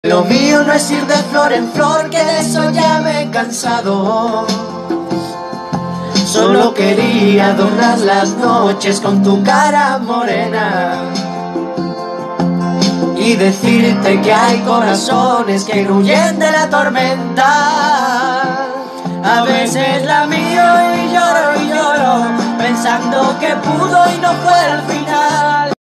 Lo mío no es ir de flor en flor, que de eso ya me he cansado. Solo quería adornar las noches con tu cara morena y decirte que hay corazones que huyen de la tormenta. A veces la mío y lloro, pensando que pudo y no fue el final.